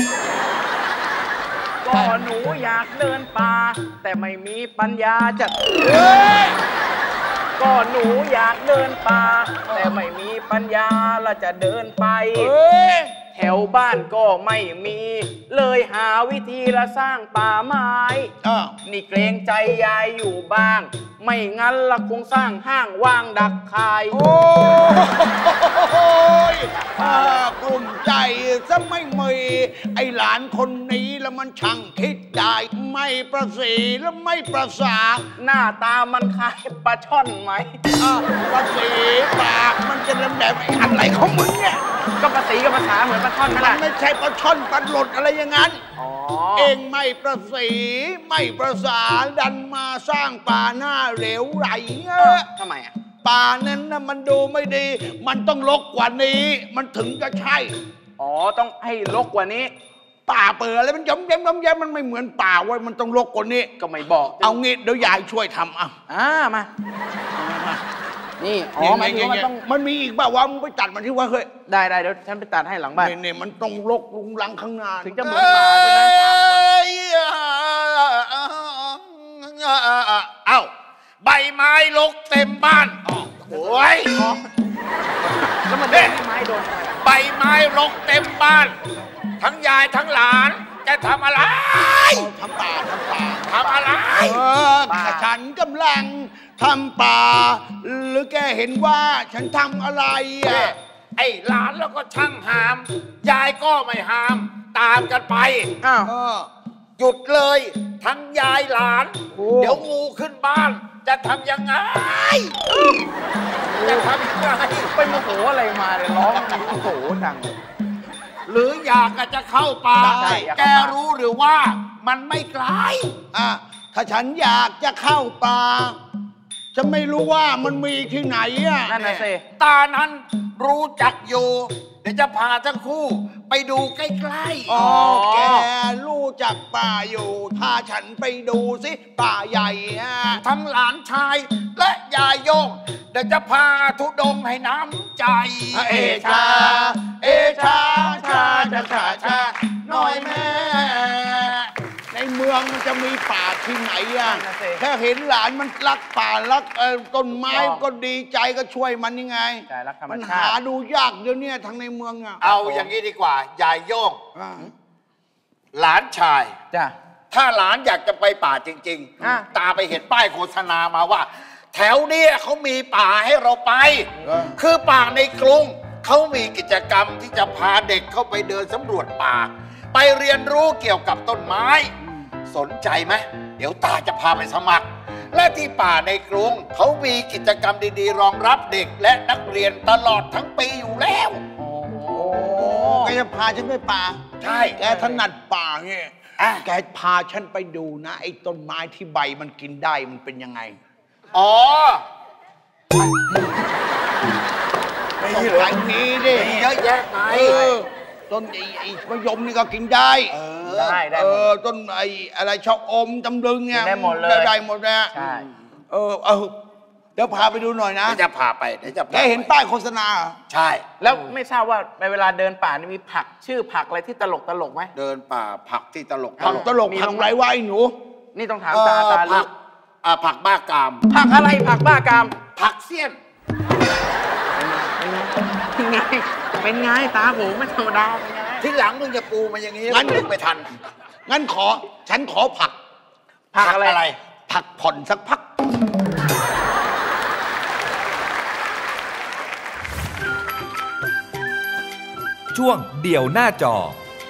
Speaker 5: ก็หนูอยากเดินป่าแต่ไม่มีปัญญาจะ
Speaker 2: เฮ้ย
Speaker 5: ก็หนูอยากเดินป่าแต่ไม่มีปัญญาเราจะเดินไป
Speaker 2: เฮ้ย
Speaker 5: แถแถวบ้านก็ไม่มี เลยหาวิธีละสร้างป่าไม้นี่เกรงใจยายอยู่บ้างไม่งั้นละคงสร้างห้างว่างดักคาย
Speaker 2: โอ้ยกลุ่มใจซะไม่มีไอหลานคนนี้แล้วมันช่างคิดได้ไม่ประสีแล้วไม่ประสา
Speaker 5: หน้าตามันคล้ายปลาช่อนไหม
Speaker 2: ประสีปากมันจะแหลมๆอะไรของมึงเนี่ย
Speaker 5: ก็ภาษีกับภาษาเหมือนปลาช่อนนั่นแหละ
Speaker 2: ไม่ใช่ปลาช่อนปลาหลดอะไรอย่างนั้นเองไม่ประสีไม่ประสาดันมาสร้างป่าหน้าเหลวไหล
Speaker 5: ทำไมอ่ะ
Speaker 2: ป่านั้นนะมันดูไม่ดีมันต้องรกกว่านี้มันถึงจะใช่
Speaker 5: อ๋อต้องให้รกกว่านี้
Speaker 2: ป่าเปิดอะไรมันย้อมแย้มย้อมแย้มมันไม่เหมือนป่าไว้มันต้องรกกว่านี้
Speaker 5: ก็ไม่บอก
Speaker 2: เอางี้เดี๋ยวยายช่วยทำอ่ะ
Speaker 5: อ่ามานี่อ๋อมันต้อง
Speaker 2: มันมีอีกแบบว่ามึงไปตัดมันที่ว่าเฮ้ย
Speaker 5: ได้ได้เดี๋ยวฉันไปตัดให้หลังบ้าน
Speaker 2: เนี่ยมันต้องรกลุงลังข้างหน้า
Speaker 5: ถึงจะเหมือนป่าไปนะ
Speaker 3: เอ้าใบไม้รกเต็มบ้านโอ้ย
Speaker 5: แล้วมันได้ไม้โดน
Speaker 3: ใบไม้รกเต็มบ้านทั้งยายทั้งหลานแกทำอะไร
Speaker 2: ทำป่าทำป่า
Speaker 3: ทำอะไร
Speaker 2: เออฉันกำลังทำป่าหรือแกเห็นว่าฉันทำอะไรอ่ะ
Speaker 3: ไอ้หลานแล้วก็ช่างหามยายก็ไม่หามตามกันไป
Speaker 5: อ้าว
Speaker 3: หยุดเลยทั้งยายหลานเดี๋ยวงูขึ้นบ้านจะทำยังไงจะทำยังไง
Speaker 5: ไปโมโหอะไรมาเลยร้องโมโหดัง
Speaker 3: หรืออยากจะเข้าป่าแกรู้หรือว่ามันไม่ไกล
Speaker 2: อ่ะถ้าฉันอยากจะเข้าป่าฉันไม่รู้ว่ามันมีที่ไหนอ่ะ
Speaker 5: นั่นน่ะสิ
Speaker 3: ตานั้นรู้จักอยู่เดี๋ยวจะพาทั้งคู่ไปดูใกล้ๆ
Speaker 2: อ๋อแกรู้จักป่าอยู่พาฉันไปดูสิป่าใหญ่อ่ะ
Speaker 3: ทั้งหลานชายและยายโยงเดี๋ยวจะพาทุดงให้น้ำใจ
Speaker 2: เอชาเอชาชาชาชาชาน้อยแม่ในเมืองมันจะมีป่าที่ไหนอ่ะแค่เห็นหลานมันรักป่ารักต้นไม้ก็ดีใจก็ช่วยมันยังไงมันหาดูยากเดี๋ยวนี้ทางในเมืองอ่ะ
Speaker 3: เอาอย่างนี้ดีกว่ายายโยงหลานชาย
Speaker 5: จ้ะ
Speaker 3: ถ้าหลานอยากจะไปป่าจริงๆตาไปเห็นป้ายโฆษณามาว่าแถวนี้เขามีป่าให้เราไปคือป่าในกรุงเขามีกิจกรรมที่จะพาเด็กเข้าไปเดินสำรวจป่าไปเรียนรู้เกี่ยวกับต้นไม้สนใจไหมเดี๋ยวตาจะพาไปสมัครและที่ป่าในกรุงเขามีกิจกรรมดีๆรองรับเด็กและนักเรียนตลอดทั้งปีอยู่แล้ว
Speaker 2: โอ้แกจะพาฉันไปป่า
Speaker 3: ใช่
Speaker 2: แกถนัดป่าเนี่ยแกพาฉันไปดูนะไอ้ต้นไม้ที่ใบมันกินได้มันเป็นยังไง
Speaker 3: อ๋อ
Speaker 2: ไม่ใช่หลายทีดิ
Speaker 3: เยอะแยะไป
Speaker 2: ต้นไอ้ไอ้มะยมนี่ก็กินได้
Speaker 5: ได้ได้
Speaker 2: เออต้นไอ้อะไรชะอมตำลึงเนี่ย
Speaker 5: ได้หมดเลย
Speaker 2: ได้หมดเลย
Speaker 5: ใช่
Speaker 2: เออเออเดี๋ยวพาไปดูหน่อยนะ
Speaker 3: จะพาไปเดี๋ยวจะ
Speaker 2: แกเห็นป้ายโฆษณา
Speaker 3: ใช่
Speaker 5: แล้วไม่ทราบว่าในเวลาเดินป่านี่มีผักชื่อผักอะไรที่ตลกตลกไหม
Speaker 3: เดินป่าผักที่ตลก
Speaker 2: ผักตลกผักไรวะไอ้หนู
Speaker 5: นี่ต้องถามตาตา
Speaker 3: ผักผักบ้ากาม
Speaker 5: ผักอะไรผักบ้ากาม
Speaker 3: ผักเสี้ยน
Speaker 5: เป็นไงเป็นไงตาผมไม่ธรรมดาเป็นไง
Speaker 3: ที่หลังมึงจะปูมาอย่างนี้
Speaker 2: งั้น
Speaker 3: ไม่ทัน
Speaker 2: งั้นขอฉันขอผัก
Speaker 5: ผักอะไร
Speaker 2: ผักผ่อนสักพัก
Speaker 6: ช่วงเดี่ยวหน้าจอ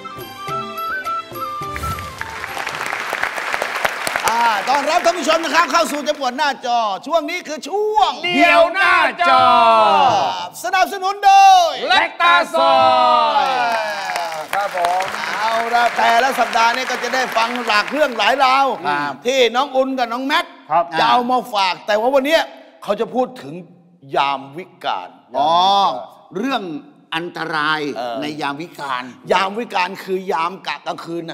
Speaker 2: ต้อนรับท่านผู้ชมนะครับเข้าสู่จังหวัดหน้าจอช่วงนี้คือช่วง
Speaker 3: เดี่ยวหน้าจอ
Speaker 2: สนับสนุนโดย
Speaker 3: เล็กตาซอย
Speaker 2: ครับผมเอาละแต่ละสัปดาห์นี้ก็จะได้ฟังหลากเรื่องหลายราวที่น้องอุ่นกับน้องแม็กจะเอามาฝากแต่ว่าวันนี้เขาจะพูดถึงยามวิกาล
Speaker 3: อ๋อเรื่องอันตรายในยามวิกาล
Speaker 2: ยามวิกาลคือยามกะกลางคืนน่ะ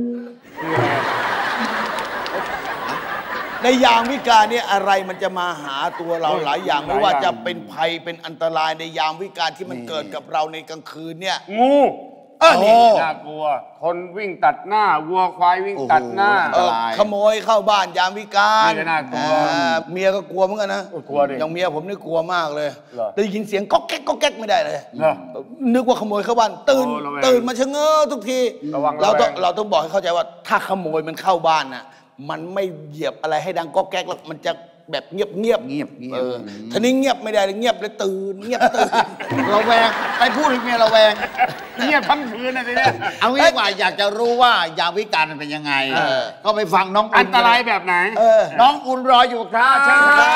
Speaker 2: ในยามวิกาลเนี่ยอะไรมันจะมาหาตัวเราหลายอย่างไม่ว่าจะเป็นภัยเป็นอันตรายในยามวิกาลที่มันเกิดกับเราในกลางคืนเนี่ย
Speaker 3: งู
Speaker 2: เออนี่
Speaker 4: น่ากลัวคนวิ่งตัดหน้าวัวควายวิ่งตัดหน้า
Speaker 2: ขโมยเข้าบ้านยามวิกาล
Speaker 4: น่ากลัว
Speaker 2: เมียก็กลัวเหมือนกันนะ
Speaker 4: กลัวดิ
Speaker 2: อย่างเมียผมนี่กลัวมากเลยได้ยินเสียงก๊อกแก๊กก๊อกแก๊กไม่ได้เลยนึกว่าขโมยเข้าบ้านตื่นตื่นมาชะเง้อทุกทีเราต้องเราต้องบอกให้เข้าใจว่าถ้าขโมยมันเข้าบ้านน่ะมันไม่เหยียบอะไรให้ดังก๊อกแก๊กแล้วมันจะแบบเงียบเงียบ
Speaker 3: เงียบเออ
Speaker 2: ทีนี้เงียบไม่ได้เลยเงียบเลยตื่นเงียบตื่น
Speaker 3: เราแวงไปพูดถึงเมียเราแวง
Speaker 4: เงียบทั้งคืนนะทีนี้
Speaker 3: เอางี้ว่าอยากจะรู้ว่ายามวิกาลมันเป็นยังไงก็ไปฟังน้อง
Speaker 4: อันตรายแบบไหน
Speaker 3: น้องอุ่นรออยู่ครับเชิญครับ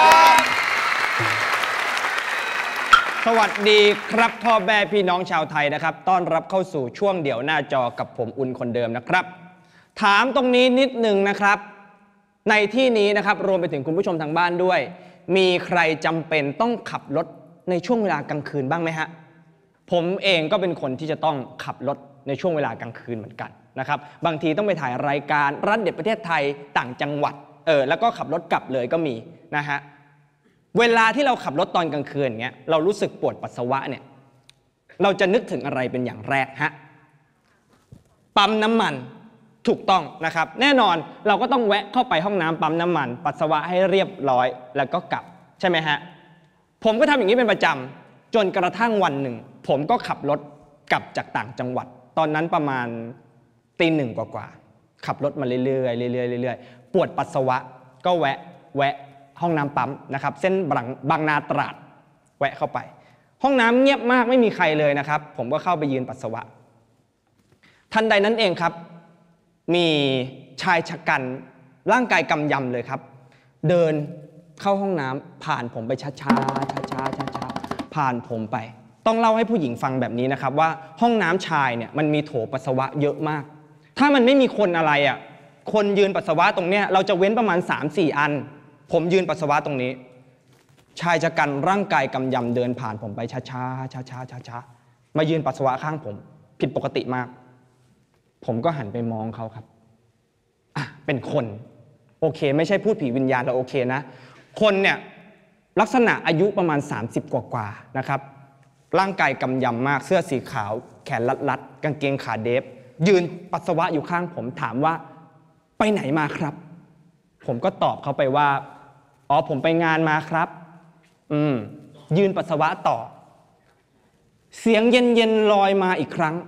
Speaker 7: สวัสดีครับพ่อแม่พี่น้องชาวไทยนะครับต้อนรับเข้าสู่ช่วงเดี่ยวหน้าจอกับผมอุ่นคนเดิมนะครับถามตรงนี้นิดนึงนะครับในที่นี้นะครับรวมไปถึงคุณผู้ชมทางบ้านด้วยมีใครจำเป็นต้องขับรถในช่วงเวลากลางคืนบ้างไหมฮะผมเองก็เป็นคนที่จะต้องขับรถในช่วงเวลากลางคืนเหมือนกันนะครับบางทีต้องไปถ่ายรายการรัฐเด็ดประเทศไทยต่างจังหวัดเออแล้วก็ขับรถกลับเลยก็มีนะฮะเวลาที่เราขับรถตอนกลางคืนเงี้ยเรารู้สึกปวดปัสสาวะเนี่ยเราจะนึกถึงอะไรเป็นอย่างแรกฮะปั๊มน้ำมันถูกต้องนะครับแน่นอนเราก็ต้องแวะเข้าไปห้องน้ำปั๊มน้ำมันปัสสาวะให้เรียบร้อยแล้วก็กลับใช่ไหมฮะผมก็ทำอย่างนี้เป็นประจำจนกระทั่งวันหนึ่งผมก็ขับรถกลับจากต่างจังหวัดตอนนั้นประมาณตีหนึ่งกว่าๆขับรถมาเรื่อยๆเรื่อยๆเรื่อยๆปวดปัสสาวะก็แวะแวะห้องน้ำปั๊มนะครับเส้นบางบางนาตราดแวะเข้าไปห้องน้ำเงียบมากไม่มีใครเลยนะครับผมก็เข้าไปยืนปัสสาวะทันใดนั้นเองครับมีชายชะกันร่างกายกำยำเลยครับเดินเข้าห้องน้ำผ่านผมไปช้าๆช้าๆช้าๆผ่านผมไปต้องเล่าให้ผู้หญิงฟังแบบนี้นะครับว่าห้องน้ำชายเนี่ยมันมีโถปัสสาวะเยอะมากถ้ามันไม่มีคนอะไรอ่ะคนยืนปัสสาวะตรงเนี้ยเราจะเว้นประมาณ สามสี่ อันผมยืนปัสสาวะตรงนี้ชายชะกันร่างกายกำยำเดินผ่านผมไปช้าๆช้าๆช้าๆมายืนปัสสาวะข้างผมผิดปกติมากผมก็หันไปมองเขาครับอ่ะเป็นคนโอเคไม่ใช่พูดผีวิญญาณเราโอเคนะคนเนี่ยลักษณะอายุประมาณสามสิบกว่าๆนะครับร่างกายกำยำมากเสื้อสีขาวแขนรัดๆกางเกงขาเดฟยืนปัสสาวะอยู่ข้างผมถามว่าไปไหนมาครับผมก็ตอบเขาไปว่าอ๋อผมไปงานมาครับอืมยืนปัสสาวะต่อเสียงเย็นๆลอยมาอีกครั้ง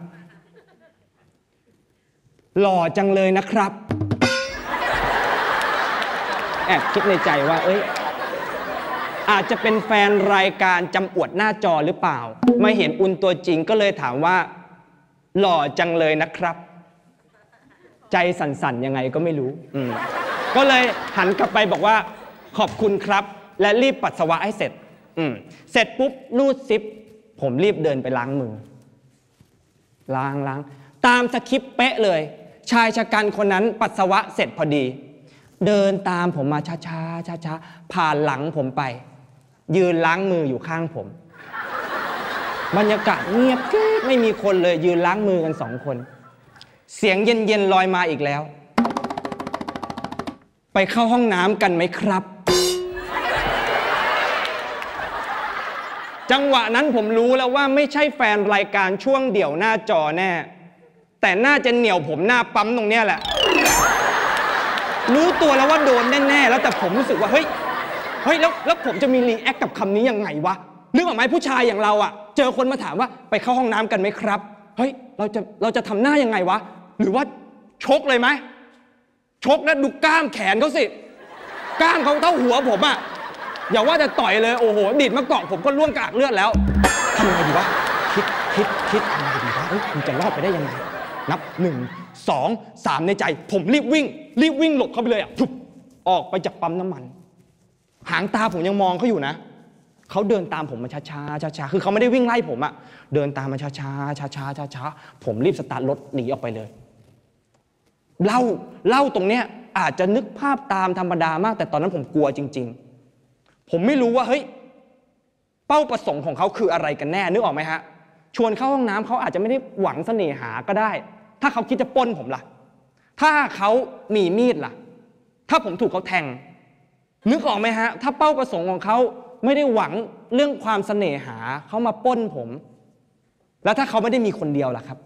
Speaker 7: หล่อจังเลยนะครับแอบคิดในใจว่าเอ้ยอาจจะเป็นแฟนรายการจำอวดหน้าจอหรือเปล่าไม่เห็นอุ่นตัวจริงก็เลยถามว่าหล่อจังเลยนะครับใจสั่นๆยังไงก็ไม่รู้อืมก็เลยหันกลับไปบอกว่าขอบคุณครับและรีบปัสสาวะให้เสร็จอืมเสร็จปุ๊บรูดซิปผมรีบเดินไปล้างมือล้างล้างตามสคริปต์เป๊ะเลยชายชะกันคนนั้นปัสสาวะเสร็จพอดีเดินตามผมมาช้าช้าช้าช้าผ่านหลังผมไปยืนล้างมืออยู่ข้างผมบรรยากาศเงียบกริบไม่มีคนเลยยืนล้างมือกันสองคนเสียงเย็นๆลอยมาอีกแล้วไปเข้าห้องน้ำกันไหมครับจังหวะนั้นผมรู้แล้วว่าไม่ใช่แฟนรายการช่วงเดี่ยวหน้าจอแน่แต่น่าจะเหนี่ยวผมหน้าปั๊มตรงเนี้ยแหละรู้ตัวแล้วว่าโดนแน่ๆแล้วแต่ผมรู้สึกว่าเฮ้ยเฮ้ยแล้วแล้วผมจะมีรีแอคกับคำนี้ยังไงวะนึกออกไหมผู้ชายอย่างเราอ่ะเจอคนมาถามว่าไปเข้าห้องน้ำกันไหมครับเฮ้ยเราจะเราจะทำหน้ายังไงวะหรือว่าชกเลยไหมชกนะดูกล้ามแขนเขาสิกล้ามเขาเท่าหัวผมอ่ะอย่าว่าจะต่อยเลยโอ้โหดีดมาเกาะผมก็ล่วงกากเลือดแล้วทำไงดีวะคิดคิดคิดทำไงดีวะเฮ้ยคุณจะรอดไปได้ยังไงนับหนึ่งสองสามในใจผมรีบวิ่งรีบวิ่งหลบเข้าไปเลยอ่ะทุบออกไปจากปั๊มน้ำมันหางตาผมยังมองเขาอยู่นะเขาเดินตามผมมาช้าช้าช้าช้าคือเขาไม่ได้วิ่งไล่ผมอ่ะเดินตามมาช้าช้าช้าช้าช้าช้าผมรีบสตาร์ทรถหนีออกไปเลยเล่าเล่าตรงเนี้ยอาจจะนึกภาพตามธรรมดามากแต่ตอนนั้นผมกลัวจริงๆผมไม่รู้ว่าเฮ้ยเป้าประสงค์ของเขาคืออะไรกันแน่นึกออกไหมฮะชวนเข้าห้องน้ำเขาอาจจะไม่ได้หวังเสน่หาก็ได้ถ้าเขาคิดจะปล้นผมล่ะถ้าเขามีมีดล่ะถ้าผมถูกเขาแทงนึกออกไหมฮะถ้าเป้าประสงค์ของเขาไม่ได้หวังเรื่องความเสน่หาเขามาปล้นผมแล้วถ้าเขาไม่ได้มีคนเดียวล่ะครับ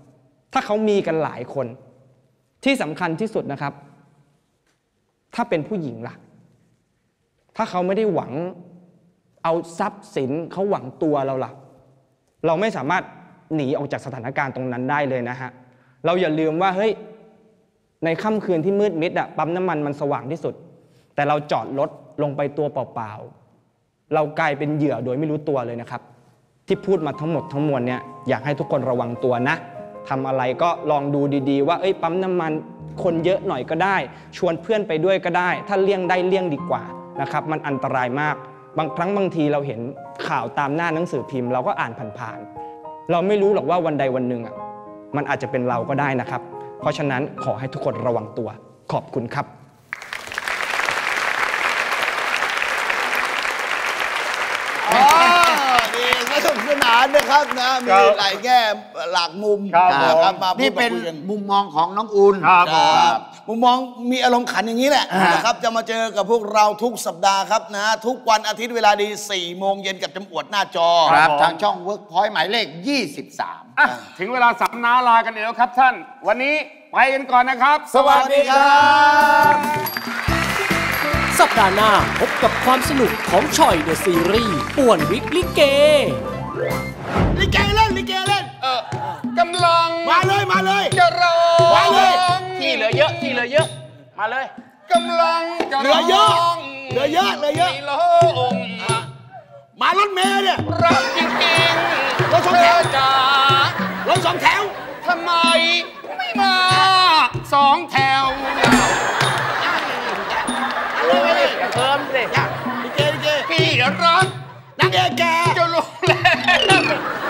Speaker 7: ถ้าเขามีกันหลายคนที่สำคัญที่สุดนะครับถ้าเป็นผู้หญิงล่ะถ้าเขาไม่ได้หวังเอาทรัพย์สินเขาหวังตัวเราล่ะเราไม่สามารถหนีออกจากสถานการณ์ตรงนั้นได้เลยนะฮะเราอย่าลืมว่าเฮ้ยในค่ำคืนที่มืดมิดอะปั๊มน้ำมันมันสว่างที่สุดแต่เราจอดรถลงไปตัวเปล่าๆเรากลายเป็นเหยื่อโดยไม่รู้ตัวเลยนะครับที่พูดมาทั้งหมดทั้งมวลเนี่ยอยากให้ทุกคนระวังตัวนะทำอะไรก็ลองดูดีๆว่าเอ้ยปั๊มน้ำมันคนเยอะหน่อยก็ได้ชวนเพื่อนไปด้วยก็ได้ถ้าเลี่ยงได้เลี่ยงดีกว่านะครับมันอันตรายมากบางครั้งบางทีเราเห็นข่าวตามหน้าหนังสือพิมพ์เราก็อ่านผ่านๆเราไม่รู้หรอกว่าวันใดวันหนึ่งอ่ะมันอาจจะเป็นเราก็ได้นะครับเพราะฉะนั้นขอให้ทุกคนระวังตัวขอบคุณครับ
Speaker 2: สนุกสนานนะครับนะมีหลายแง่หลากมุมนะครับมาพูด
Speaker 3: นี่เป็น
Speaker 2: คุยกัน
Speaker 3: มุมมองของน้องอุ่น
Speaker 2: ครับมุมมองมีอารมณ์ขันอย่างนี้แหละนะครับจะมาเจอกับพวกเราทุกสัปดาห์ครับนะทุกวันอาทิตย์เวลาดีสี่โมงเย็นกับจำอวดหน้าจอ
Speaker 3: ครับทางช่อง Workpoint หมายเลขยี่สิบสาม
Speaker 4: อ่ะถึงเวลาสัมนาลากันแล้วครับท่านวันนี้ไปกันก่อนนะครับ
Speaker 2: สวัสดีครับ
Speaker 1: สัปดาห์หน้าพบกับความสนุกของชอยเดอะซีรีส์ป่วนวิกลิเก
Speaker 2: ลิเกเล่นลิเกเล่น
Speaker 3: เออกำลัง
Speaker 2: มาเลยมาเลย
Speaker 3: จะร้อง
Speaker 2: มาเลย
Speaker 5: ที่เหลือเยอะที่เหลือเยอะมาเลย
Speaker 3: กำลังจะ
Speaker 2: เหลือเยอะเหลือเยอะเหลือเยอะ
Speaker 3: ไม่ลง
Speaker 2: มารถเมล์เนี่ย
Speaker 3: รักจริงๆ
Speaker 2: รถสองแถว
Speaker 3: เธจ๋าร
Speaker 2: ถสองแถว
Speaker 3: ทำไมไม่มาสองแถว
Speaker 5: อย่าเพิ่มสิ
Speaker 2: ลิเกลิเก
Speaker 3: พี่รัก
Speaker 2: นางเอกแก
Speaker 3: จะรู้แล้ว